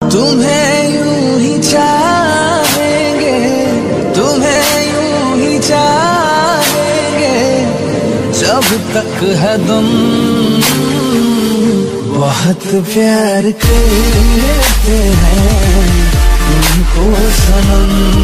तुम्हें यूं ही चाहेंगे, तुम्हें यूं ही चाहेंगे जब तक है दम। बहुत प्यार करते हैं तुमको सनम।